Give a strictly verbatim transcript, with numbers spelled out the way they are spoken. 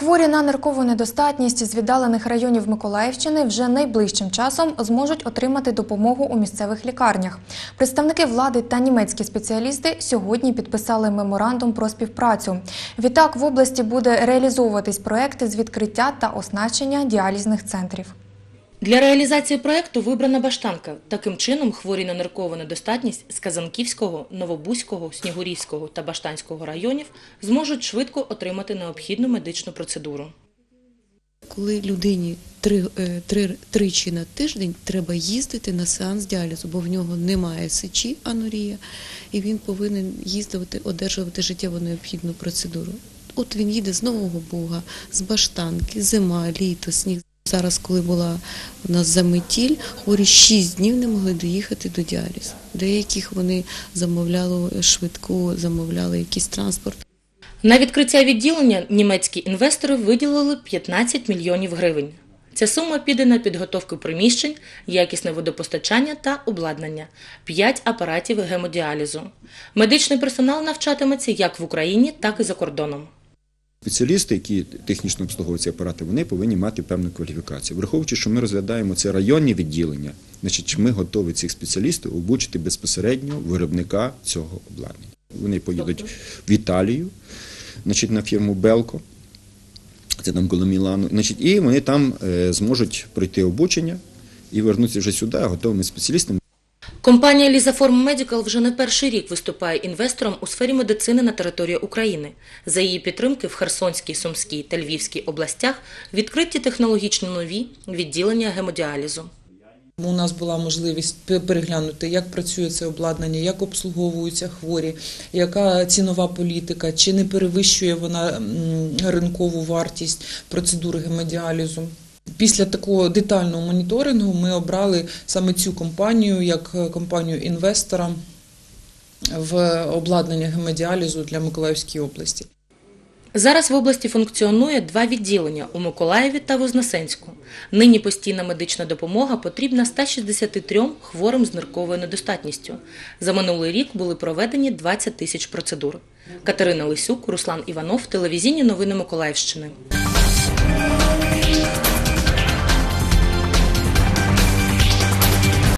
Хворі на ниркову недостатність з віддалених районів Миколаївщини вже найближчим часом зможуть отримати допомогу у місцевих лікарнях. Представники влади та німецькі спеціалісти сьогодні підписали меморандум про співпрацю. Відтак в області буде реалізовуватись проекти з відкриття та оснащення діалізних центрів. Для реалізації проєкту вибрана Баштанка. Таким чином, хворі на ниркову недостатність з Казанківського, Новобузького, Снігурівського та Баштанського районів зможуть швидко отримати необхідну медичну процедуру. Коли людині три, три, тричі на тиждень треба їздити на сеанс діалізу, бо в нього немає сечі, анурія, і він повинен їздити, одержувати життєво необхідну процедуру. От він їде з Нового Буга, з Баштанки, зима, літо, сніг. Зараз, коли була у нас заметіль, хворі шість днів не могли доїхати до діалізу. Деяких вони замовляли швидку, замовляли якийсь транспорт. На відкриття відділення німецькі інвестори виділили п'ятнадцять мільйонів гривень. Ця сума піде на підготовку приміщень, якісне водопостачання та обладнання, п'ять апаратів гемодіалізу. Медичний персонал навчатиметься як в Україні, так і за кордоном. Спеціалісти, які технічно обслуговують ці апарати, вони повинні мати певну кваліфікацію. Враховуючи, що ми розглядаємо це районні відділення, значить, ми готові цих спеціалістів обучити безпосередньо виробника цього обладнання. Вони поїдуть в Італію, значить, на фірму Белко, це там коло Мілану, значить, і вони там е, зможуть пройти обучення і вернутися вже сюди готовими спеціалістами. Компанія «Лізаформ Медикал» вже не перший рік виступає інвестором у сфері медицини на території України. За її підтримки в Херсонській, Сумській та Львівській областях відкриті технологічно нові відділення гемодіалізу. У нас була можливість переглянути, як працює це обладнання, як обслуговуються хворі, яка цінова політика, чи не перевищує вона ринкову вартість процедури гемодіалізу. Після такого детального моніторингу ми обрали саме цю компанію як компанію-інвестора в обладнання гемодіалізу для Миколаївської області. Зараз в області функціонує два відділення – у Миколаєві та Вознесенську. Нині постійна медична допомога потрібна ста шістдесяти трьом хворим з нирковою недостатністю. За минулий рік були проведені двадцять тисяч процедур. Катерина Лисюк, Руслан Іванов, телевізійні новини Миколаївщини.